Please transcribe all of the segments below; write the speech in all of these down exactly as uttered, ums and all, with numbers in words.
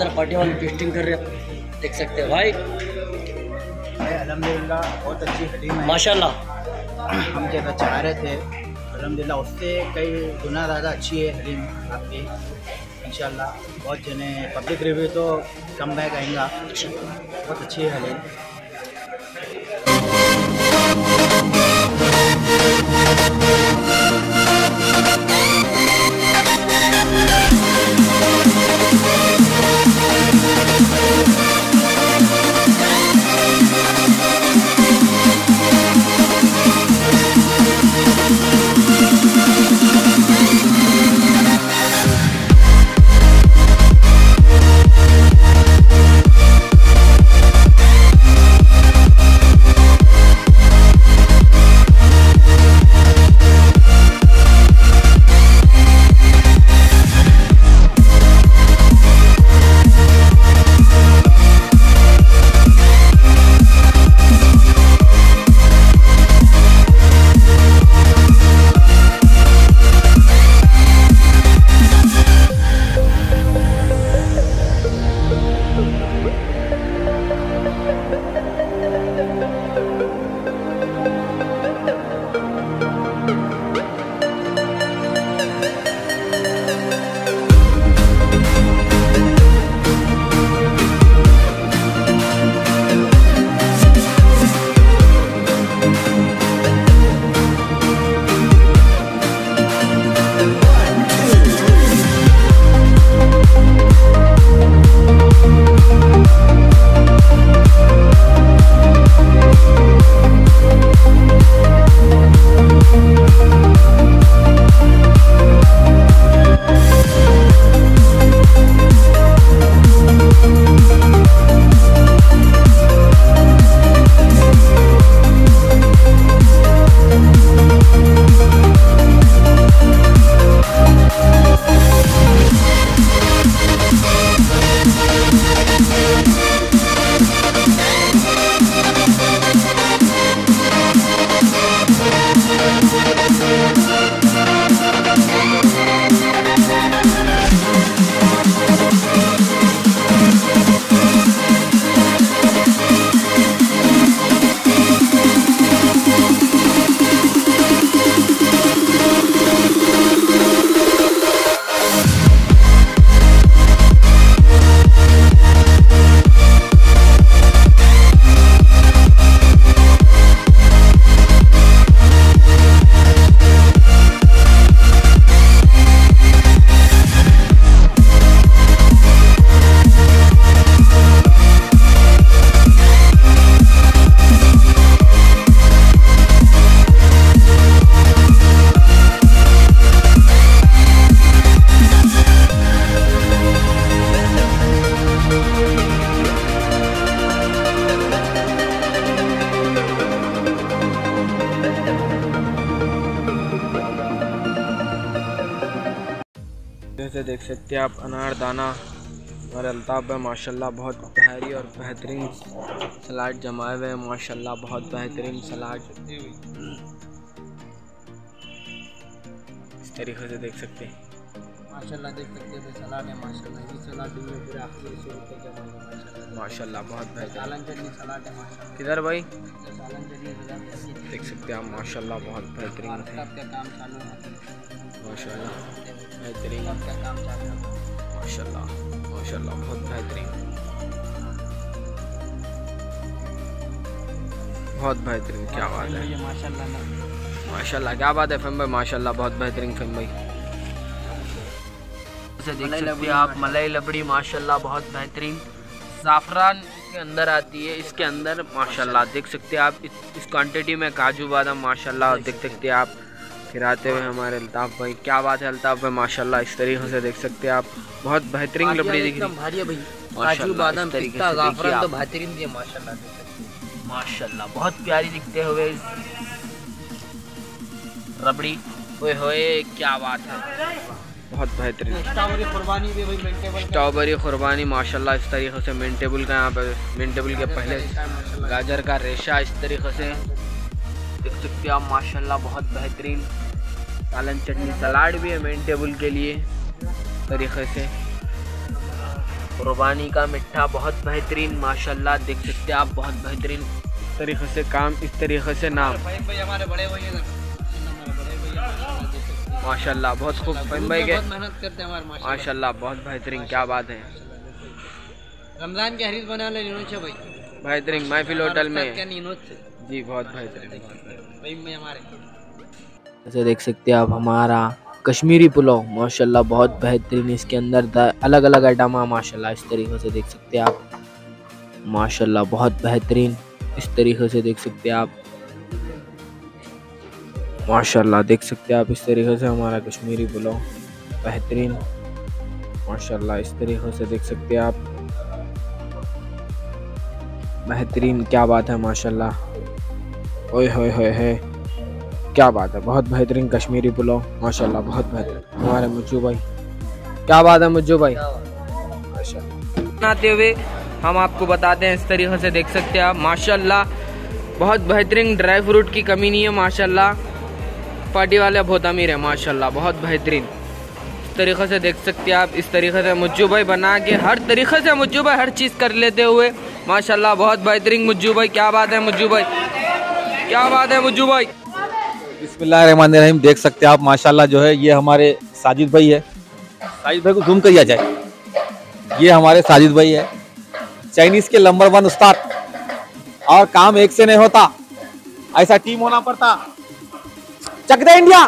सारे पार्टी वाले टेस्टिंग कर रहे हैं, देख सकते हैं भाई। अल्हम्दुलिल्लाह बहुत अच्छी हलीम है माशाल्लाह। हम जैसा चाह रहे थे अल्हम्दुलिल्लाह उससे कई गुना ज़्यादा अच्छी है हलीम आपकी इंशाल्लाह। बहुत जने पब्लिक रिव्यू तो कम बैक आएगा, बहुत अच्छी है हलीम। जैसे देख सकते हैं आप अनारदाना और अल्ताफ है माशाल्लाह, बहुत प्यारी और बेहतरीन सलाद जमाए हुए हैं माशाल्लाह, बहुत बेहतरीन सलाद इस तरीके से देख सकते हैं माशाल्लाह। देख सकते हैं सलाद है माशाल्लाह, ये सलाद में पूरे आखिरी सौ रुपये जमा है माशाल्लाह माशाल्लाह, बहुत बेहतरीन। सालन चटनी सलाद है माशाल्लाह। किधर भाई सालन चटनी सलाद देख सकते हैं आप माशाल्लाह, बहुत बेहतरीन थे का काम चालू है माशाल्लाह, बेहतरीन का काम चालू है माशाल्लाह माशाल्लाह, बहुत बेहतरीन बहुत बेहतरीन। क्या बात है माशाल्लाह माशाल्लाह, क्या बात है फैम भाई माशाल्लाह, बहुत बेहतरीन फैम भाई। देख सकते हैं आप मलाई लबड़ी माशाल्लाह, बहुत बेहतरीन ज़ाफ़रान के अंदर आती है, इसके अंदर माशाल्लाह देख सकते हैं आप इस, इस क्वांटिटी में काजू बादाम माशाल्लाह देख सकते हैं आप खिलाते हुए हमारे अल्ताफ़ भाई। क्या बात है अल्ताफ़ भाई माशाल्लाह, इस तरीके से देख सकते हैं आप, बहुत बेहतरीन लबड़ी दिख रही है काजू बादाम पिस्ता ज़ाफ़रान तो बेहतरीन है माशाल्लाह माशाल्लाह, बहुत प्यारी दिखते हुए रबड़ी। ओए होए क्या बात है, बहुत बेहतरीन। स्ट्रॉबेरी कुर्बानी भी भाई मिंटेबल स्ट्रॉबेरी कुर्बानी माशाल्लाह, इस तरीके से मिंटेबल का यहाँ पे मिंटेबल के पहले गाजर का रेशा इस तरीके से देख सकते हैं आप माशाल्लाह, बहुत बेहतरीन। सालन चटनी सलाद भी है मिंटेबल के लिए तरीके से रुबानी का मिठा बहुत बेहतरीन माशाल्लाह, देख सकते हैं आप, बहुत बेहतरीन तरीके से काम, इस तरीके से नाम माशाल्लाह, बहुत खूब फहीम भाई के मेहनत करते हैं हमारे माशाल्लाह, बहुत बेहतरीन, क्या बात है। रमजान के हरीज बना ले भाई, बेहतरीन महफिल होटल में जी, जी, बहुत बेहतरीन। भाई हमारे ऐसे देख सकते हैं आप हमारा कश्मीरी पुलाव माशाल्लाह, बहुत बेहतरीन, इसके अंदर अलग अलग आइटम है माशाल्लाह, इस तरीके से देख सकते हैं आप माशाल्लाह, बहुत बेहतरीन, इस तरीके से देख सकते हैं आप माशाल्लाह, देख सकते हैं आप इस तरीके से हमारा कश्मीरी पुलाव बेहतरीन माशाल्लाह, इस तरीके से देख सकते हैं आप बेहतरीन, क्या बात है माशाल्लाह, ओए होए होए है, क्या बात है, बहुत बेहतरीन कश्मीरी पुलाव माशाल्लाह, बहुत बेहतरीन हमारे मुज्जू भाई, क्या बात है मुज्जू भाई माशाल्लाह। बनाते हुए हम आपको बताते हैं, इस तरीके से देख सकते हैं आप माशाल्लाह, बहुत बेहतरीन, ड्राई फ्रूट की कमी नहीं है माशाल्लाह, पार्टी वाले बहुत अमीर है माशाल्लाह, बहुत बेहतरीन, इस तरीके से देख सकते हैं आप, इस तरीके से मुज्जू भाई बना के हर तरीके से मुज्जू भाई हर चीज़ कर लेते हुए माशाल्लाह, बहुत बेहतरीन मुज्जू भाई, क्या बात है मुज्जू भाई, क्या बात है मुज्जू भाई। बिस्मिल्लाहिर्रहमानिर्रहीम, देख सकते हैं आप माशाल्लाह, जो है ये हमारे साजिद भाई है, साजिद भाई को जूम करिए जाए, ये हमारे साजिद भाई है, चाइनीज के नंबर वन उस्ताद, और काम एक से नहीं होता, ऐसा टीम होना पड़ता। चक दे इंडिया,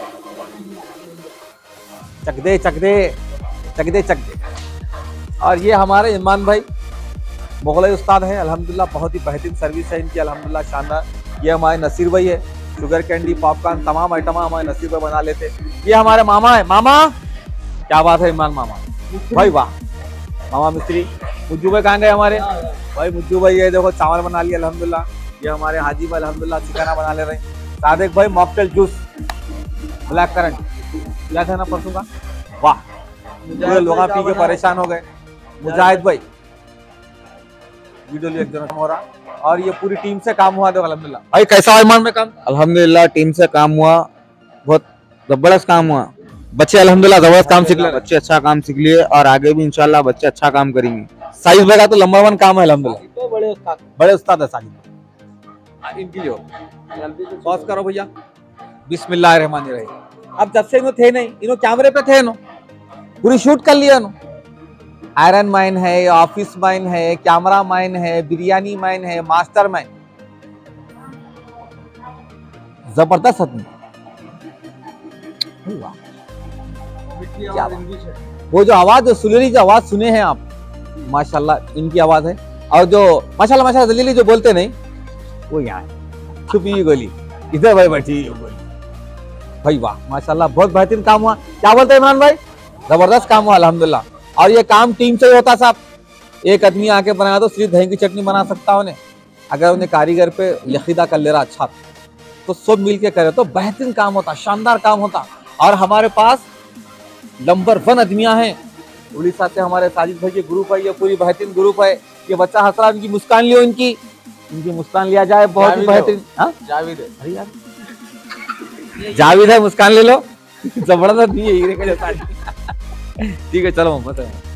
चक दे चक दे चक दे चक दे। और ये हमारे इमरान भाई मुगलई उस्ताद है, अल्हम्दुलिल्लाह, बहुत ही बेहतरीन सर्विस है इनकी अल्हम्दुलिल्लाह, शानदार। ये हमारे नसीर भाई है, शुगर कैंडी, पॉपकॉर्न, तमाम आइटम हमारे नसीर भाई बना लेते। ये हमारे मामा है, मामा क्या बात है इमरान मामा भाई, वाह मामा मिस्त्री। मुज्जू भाई कहाँ गए हमारे भाई, मुज्जू भाई ये देखो चावल बना लिया अल्हम्दुलिल्लाह। ये हमारे हाजी भाई अल्हम्दुलिल्लाह चिकना बना ले रहे हैं। सादिक भाई मॉकटेल जूस, ब्लैक करंट, क्या था ना परसों का, वाह पूरे लोग पी के परेशान हो गए। मुजाहिद भाई वीडियो एक हो रहा, और ये पूरी टीम से काम हुआ, देखो अल्हम्दुलिल्लाह। भाई कैसा हुआ ईमान में काम? अल्हम्दुलिल्लाह, टीम से काम हुआ, बहुत जबरदस्त काम हुआ। बच्चे अल्हम्दुलिल्लाह जबरदस्त काम सीख ले, बच्चे अच्छा काम सीख लिए और आगे भी इंशाल्लाह बच्चे अच्छा काम करेंगे। साजिद भाई का तो नंबर वन काम है अल्हम्दुलिल्लाह, बड़े उस्ताद बड़े उस्ताद है साजिद भाई। इनकी जो पॉज करो भैया, बिस्मिल्लाहिर्रहमानिर्रहीम। अब जब से इन्हों थे नहीं, इन्हों कैमरे पे थे, इन्हों पूरी शूट कर लिया, इन्हों आयरन मैन है, ऑफिस मैन है, कैमरा मैन है, बिरयानी मैन है, मास्टर मैन, जबरदस्त आदमी। वो जो आवाज, जो सुरीली जो आवाज सुने हैं आप, माशाल्लाह इनकी आवाज है। और जो माशाल्लाह माशाल्लाह दलीली जो बोलते नहीं, वो यहाँ छुपी हुई गोली, इधर भाई बैठी हुई गोली। भाई वाह माशाल्लाह, बहुत बेहतरीन काम हुआ। क्या बोलते हैं इमरान भाई, जबरदस्त काम हुआ अल्हम्दुलिल्लाह। और ये काम टीम से ही होता साहब, एक आदमी आके बनाया तो सिर्फ दही की चटनी बना सकता उन्हें, अगर उन्हें कारीगर पे यकीदा कर ले रहा अच्छा, तो सब मिल के करे तो बेहतरीन काम होता, शानदार काम होता। और हमारे पास नंबर वन आदमियां हैं उड़ीसा से, हमारे साजिद भाई के ग्रुप है, ये पूरी बेहतरीन ग्रुप है। ये बच्चा हंस रहा, इनकी मुस्कान लियो, इनकी इनकी मुस्कान लिया जाए, बहुत ही बेहतरीन। जावेद है, अरे यार जावेद है, मुस्कान ले लो, जबरदस्त नहीं है हीरे का जैसा। ठीक है चलो, बता